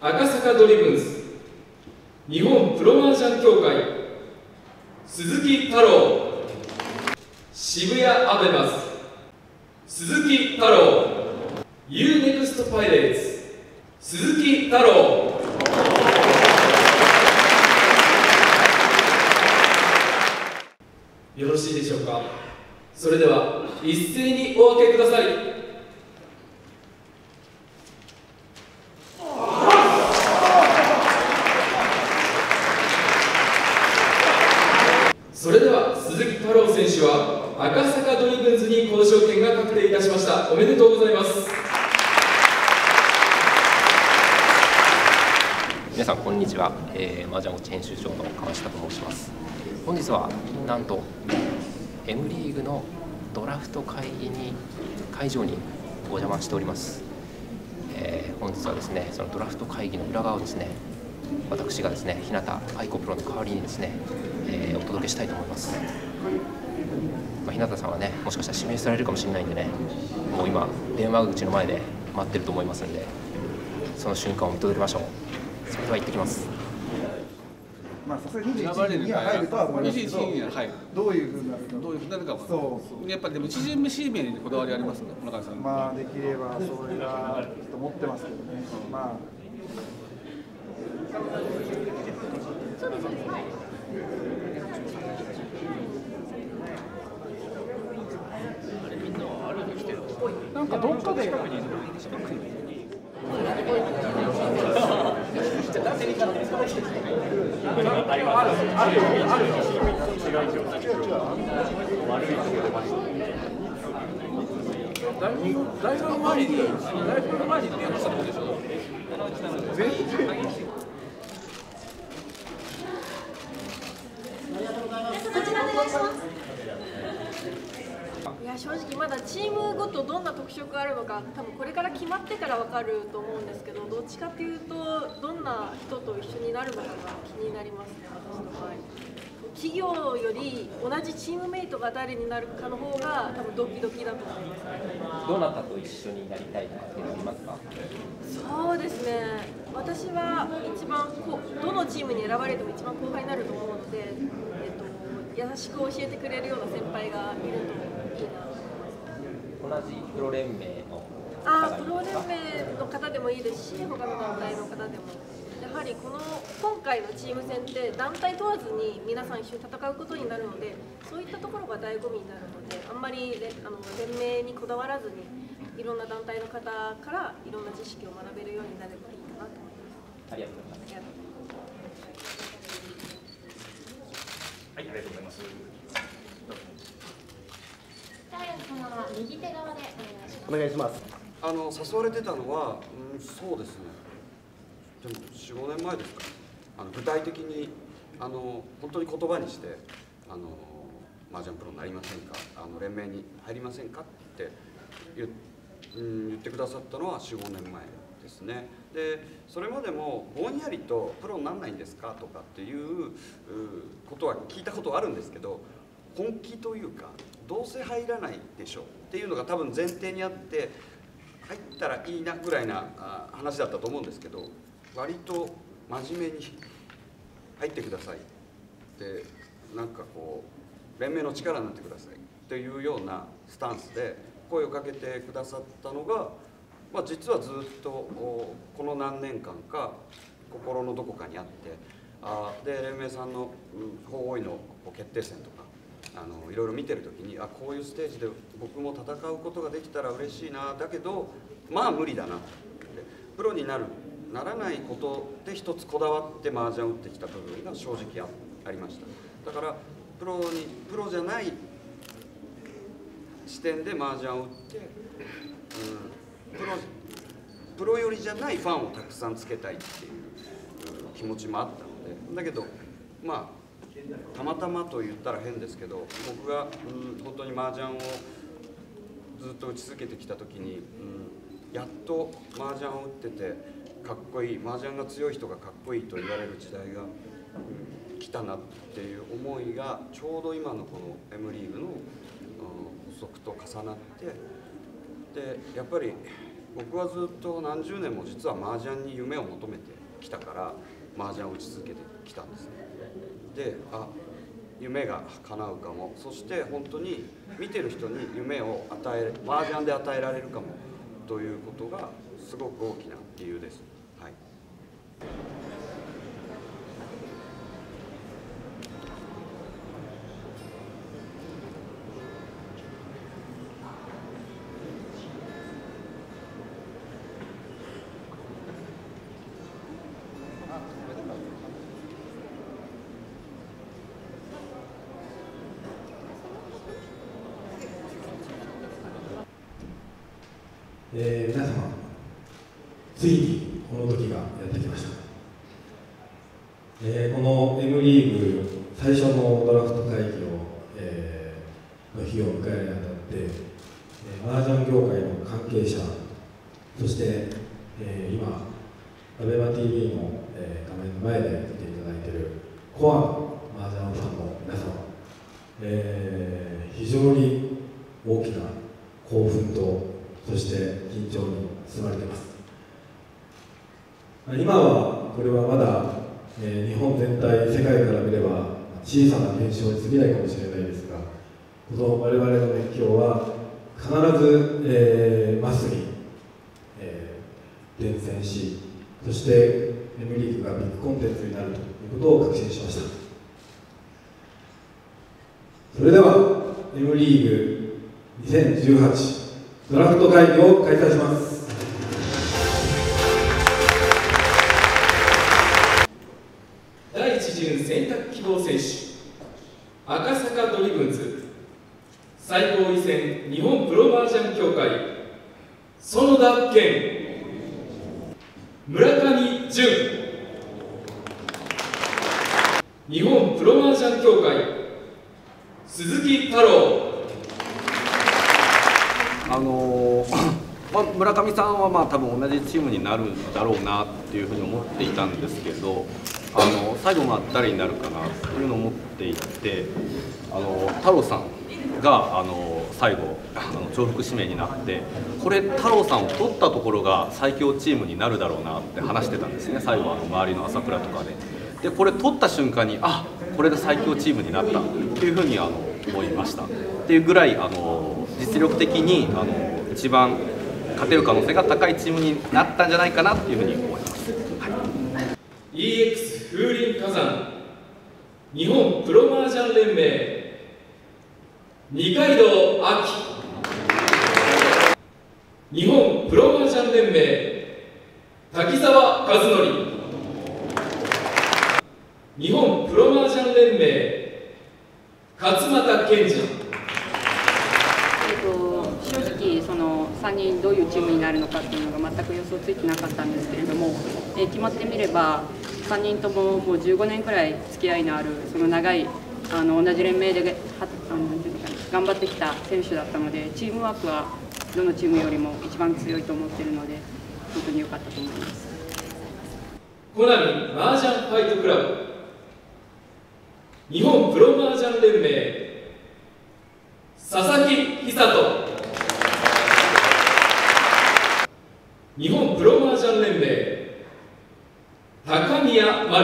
赤坂ドリブンズ日本プロマージャン協会鈴木太郎、渋谷アベマス鈴木太郎、 UNEXT パイレーツ鈴木太郎。よろしいでしょうか。それでは一斉にお分けください。それでは鈴木太郎選手は赤坂ドリブンズに交渉権が確定いたしました。おめでとうございます。 皆さんこんにちは、麻雀ウォッチ編集長の川下と申します。本日はなんと M リーグのドラフト会場にお邪魔しております。本日はですね、そのドラフト会議の裏側をですね、私がですね、日向愛子プロの代わりにですね、お届けしたいと思います。日向さんはね、もしかしたら指名されるかもしれないんでね、もう今電話口の前で待ってると思いますんで、その瞬間を見届けましょう。それでは行ってきます。 さすがに21人には入るとは思いますけど、どういうふうになるか、 やっぱりでも1巡目指名にこだわりありますね、村上さん。 できればそれがちょっと持ってますけどね。 なんかどっかで大学の前に電話したとこでしょ。 いや正直まだチームごとどんな特色があるのか多分これから決まってから分かると思うんですけど、どっちかっていうとどんな人と一緒になるのかが気になりますね、私の場合。企業より同じチームメイトが誰になるかの方が多分ドキドキだと思います。 どなたと一緒になりたいとかっていうのありますか？ そうですね、私は一番どのチームに選ばれても一番後輩になると思うので、優しく教えてくれるような先輩がいるといいなと思います。 同じプロ連盟のプロ連盟の方でもいいですし、他の団体の方でも。やはり今回のチーム戦って団体問わずに皆さん一緒に戦うことになるので、そういったところが醍醐味になるので、あんまり連盟にこだわらずにいろんな団体の方からいろんな知識を学べるようになればいいかなと思います。 ありがとうございます。 はい、ありがとうございます。 ダイアン様は右手側でお願いします。 誘われてたのは、そうですね。でも4、5年前ですか。具体的に本当に言葉にして麻雀プロになりませんか、連盟に入りませんかって言ってくださったのは4、5年前ですね。でそれまでもぼんやりとプロにならないんですかとかっていうことは聞いたことはあるんですけど、本気というかどうせ入らないでしょっていうのが多分前提にあって、入ったらいいなぐらいな話だったと思うんですけど、割と真面目に入ってくださいで、なんか連盟の力になってくださいというようなスタンスで声をかけてくださったのが、実はずっとこの何年間か心のどこかにあって、で連盟さんの法王位の決定戦とかいろいろ見てる時に、こういうステージで僕も戦うことができたら嬉しいな、だけど無理だなって、プロにならないことで一つこだわって麻雀を打ってきた部分が正直ありました。だからプロじゃない視点で麻雀を打って、プロ寄りじゃないファンをたくさんつけたいっていう気持ちもあったので、だけどたまたまと言ったら変ですけど、僕が本当に麻雀をずっと打ち続けてきた時に、やっと麻雀を打っててかっこいい、麻雀が強い人がかっこいいと言われる時代が、来たなっていう思いがちょうど今のこの M リーグの発足と重なって、でやっぱり僕はずっと何十年も実は麻雀に夢を求めてきたから麻雀を打ち続けてきたんですね。で、夢が叶うかも、そして本当に見てる人に夢を麻雀で与えられるかもということがすごく大きな理由です。はい。 皆様、ついにこの時がやってきました。この M リーグ最初のドラフト会議の日を迎えるにあたって、麻雀業界の関係者、そして、今、ABEMATV の、画面の前で見ていただいているコアの麻雀ファンの皆様、非常に大きな興奮とそして緊張に包まれています。今はこれはまだ、日本全体、世界から見れば小さな現象に過ぎないかもしれないですが、この我々の熱狂は必ず、マスに、伝染し、そして M リーグがビッグコンテンツになるということを確信しました。それでは M リーグ2018ドラフト会議を開催します。 第一巡選択希望選手、赤坂ドリブンズ最高位戦日本プロ麻雀協会園田健、村上淳、日本プロ麻雀協会鈴木太郎。 村上さんは多分同じチームになるんだろうなっていうふうに思っていたんですけど、最後が誰になるかなというのを思っていて、太郎さんが最後重複指名になって、これ太郎さんを取ったところが最強チームになるだろうなって話してたんですね、最後周りの朝倉とかで。でこれ取った瞬間にこれで最強チームになったっていうふうに思いましたっていうぐらい実力的に一番勝てる可能性が高いチームになったんじゃないかなっていうふうに思います。はい、 EX 風林火山日本プロ麻雀連盟二階堂亜紀、日本プロ麻雀連盟滝沢和則、日本プロ麻雀連盟勝俣健二。 正直その3人どういうチームになるのかっていうのが全く予想ついてなかったんですけれども、決まってみれば3人とももう15年くらい付き合いのあるその長い同じ連盟で頑張ってきた選手だったので、チームワークはどのチームよりも一番強いと思っているので本当に良かったと思います。 コナミ麻雀ファイトクラブ日本プロ麻雀連盟佐々木久人、日本プロ麻雀連盟高宮真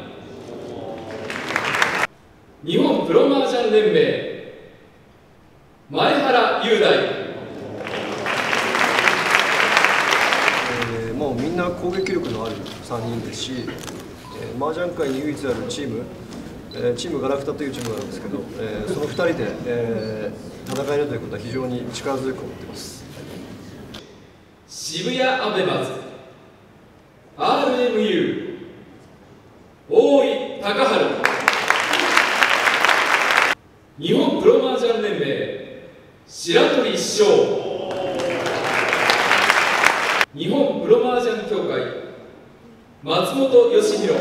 理、日本プロ麻雀連盟前原雄大。 もうみんな攻撃力のある3人ですし、麻雀界に唯一あるチームガラクタというチームがあるんですけど、その2人で、戦えるということは非常に力強く思っています。 渋谷アベマズ RMU 大井高春、日本プロ麻雀連盟白鳥翔、日本プロ麻雀協会松本義弘。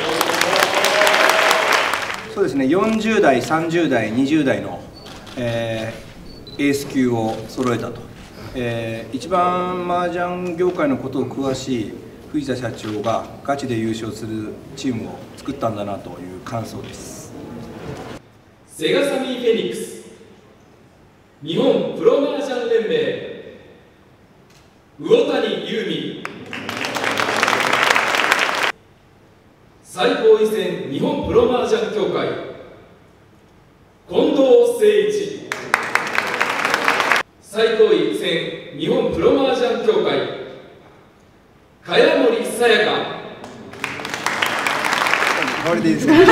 そうですね、40代、30代、20代の、エース級を揃えたと、一番麻雀業界のことを詳しい藤田社長がガチで優勝するチームを作ったんだなという感想です。 セガサミーフェニックス日本プロ麻雀連盟魚谷優美。最高位戦日本プロ麻雀協会近藤誠一。最高位戦日本プロ麻雀協会茅森さやか。 終わりでいいですか。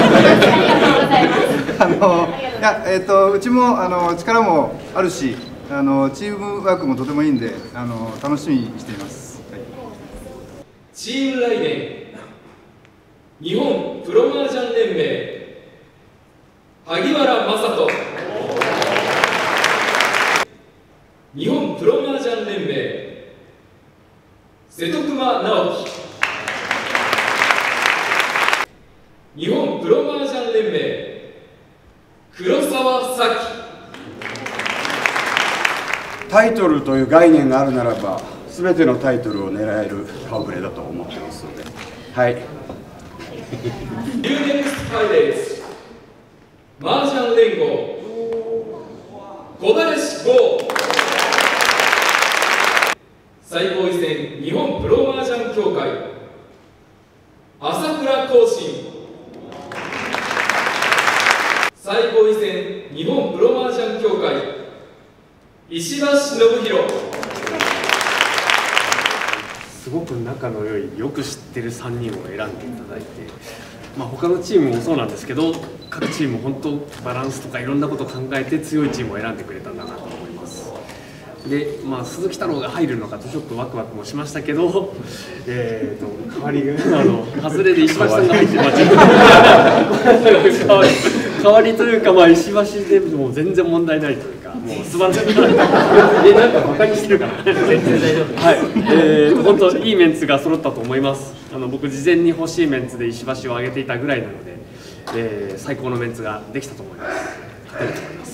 うちも力もあるし、チームワークもとてもいいんで、楽しみにしています。はい、 チーム来年日本プロ麻雀連盟萩原正人。日本プロ麻雀連盟瀬戸熊直樹。日本プロ麻雀連盟黒沢咲。 タイトルという概念があるならば、すべてのタイトルを狙える顔ぶれだと思ってますので、はい。 UNEXT パイレーツ麻雀連合小林剛。最高位戦日本プロ麻雀協会朝倉光信。最高位戦日本プロ麻雀協会石橋信弘。 すごく仲の良い、よく知ってる3人を選んでいただいて、他のチームもそうなんですけど、各チーム本当バランスとかいろんなことを考えて強いチームを選んでくれたんだなと思います。で、鈴木太郎が入るのかとちょっとワクワクもしましたけど、代わりが外れで石橋さんが入って代わりというか、石橋でも全然問題ないというか、もう素晴らしい。なんかバカにしてるかな。全然大丈夫。はい、本当いいメンツが揃ったと思います。僕事前に欲しいメンツで石橋を上げていたぐらいなので、最高のメンツができたと思います。勝てると思います。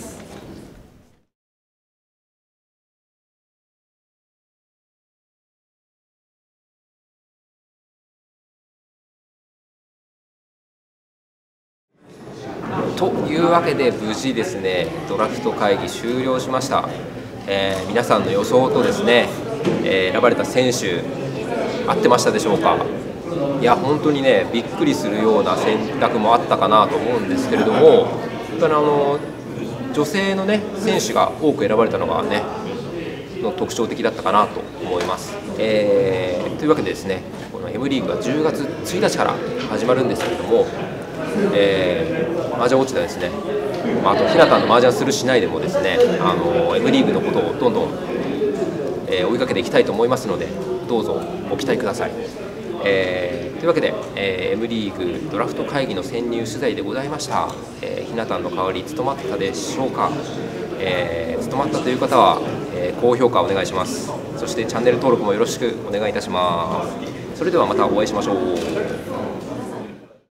というわけで無事ですね、ドラフト会議終了しました。皆さんの予想とですね、選ばれた選手合ってましたでしょうか。いや本当にね、びっくりするような選択もあったかなと思うんですけれども、本当に女性のね選手が多く選ばれたのがねの特徴的だったかなと思います。というわけでですね、この M リーグが10月1日から始まるんですけれども、麻雀ウォッチではですね、あとひなたの麻雀するしないでもですね、M リーグのことをどんどん、追いかけていきたいと思いますので、どうぞご期待ください。というわけで、M リーグドラフト会議の潜入取材でございました。ひなたんの代わり務まったでしょうか。務まったという方は、高評価お願いします。そしてチャンネル登録もよろしくお願いいたします。それではまたお会いしましょう。